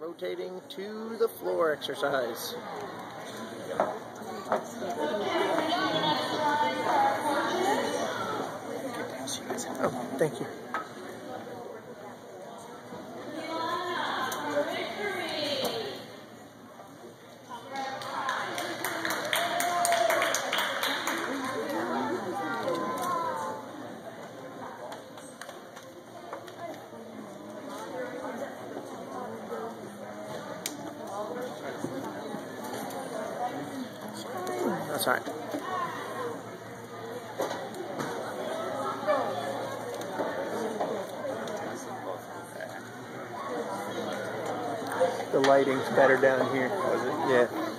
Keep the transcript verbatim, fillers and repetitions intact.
rotating to the floor exercise. Oh, thank you. That's all right. The lighting's better down here. Oh, is it? Yeah.